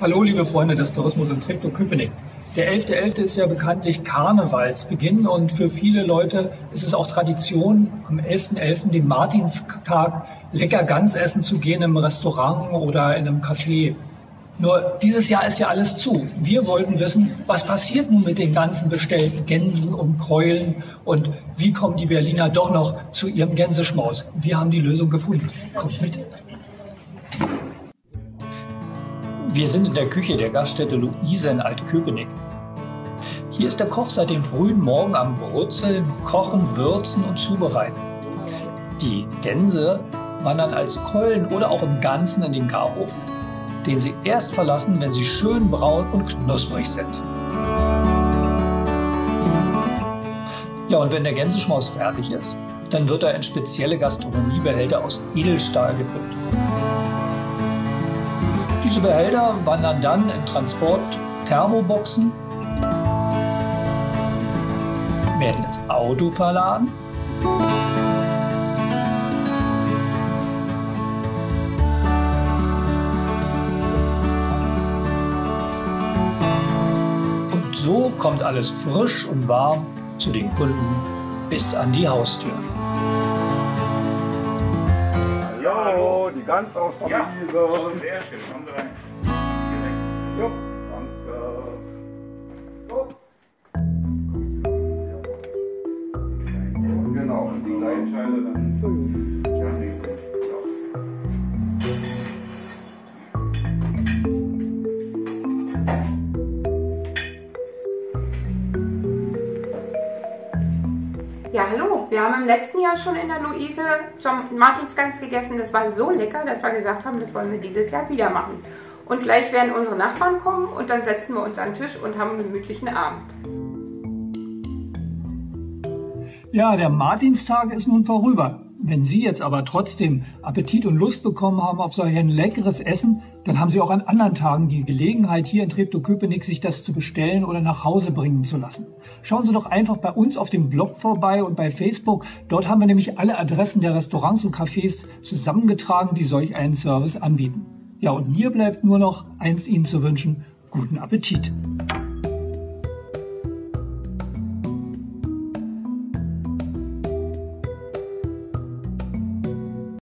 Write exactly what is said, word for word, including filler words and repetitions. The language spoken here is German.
Hallo liebe Freunde des Tourismus in Treptow-Köpenick. Der elfter elfter ist ja bekanntlich Karnevalsbeginn und für viele Leute ist es auch Tradition, am elfter elfter den Martinstag lecker Gans essen zu gehen im Restaurant oder in einem Café. Nur dieses Jahr ist ja alles zu. Wir wollten wissen, was passiert nun mit den ganzen bestellten Gänsen und Keulen und wie kommen die Berliner doch noch zu ihrem Gänseschmaus? Wir haben die Lösung gefunden. Kommt mit. Wir sind in der Küche der Gaststätte Luise in Altköpenick. Hier ist der Koch seit dem frühen Morgen am Brutzeln, Kochen, Würzen und Zubereiten. Die Gänse wandern als Keulen oder auch im Ganzen in den Garofen, den sie erst verlassen, wenn sie schön braun und knusprig sind. Ja, und wenn der Gänseschmaus fertig ist, dann wird er in spezielle Gastronomiebehälter aus Edelstahl gefüllt. Diese Behälter wandern dann in Transport-Thermoboxen, werden ins Auto verladen und so kommt alles frisch und warm zu den Kunden bis an die Haustür. Hallo, die Gans aus der Ja, Wiese. sehr schön. Kommen Sie rein. Direkt. Jo, danke. So. Genau, und die kleinen Scheine dann. Ja, nächstes. Ja. Ja, hallo. Wir haben im letzten Jahr schon in der Luise zum Martinsgans gegessen. Das war so lecker, dass wir gesagt haben, das wollen wir dieses Jahr wieder machen. Und gleich werden unsere Nachbarn kommen und dann setzen wir uns an den Tisch und haben einen gemütlichen Abend. Ja, der Martinstag ist nun vorüber. Wenn Sie jetzt aber trotzdem Appetit und Lust bekommen haben auf solch ein leckeres Essen, dann haben Sie auch an anderen Tagen die Gelegenheit, hier in Treptow-Köpenick sich das zu bestellen oder nach Hause bringen zu lassen. Schauen Sie doch einfach bei uns auf dem Blog vorbei und bei Facebook. Dort haben wir nämlich alle Adressen der Restaurants und Cafés zusammengetragen, die solch einen Service anbieten. Ja, und mir bleibt nur noch eins Ihnen zu wünschen: guten Appetit!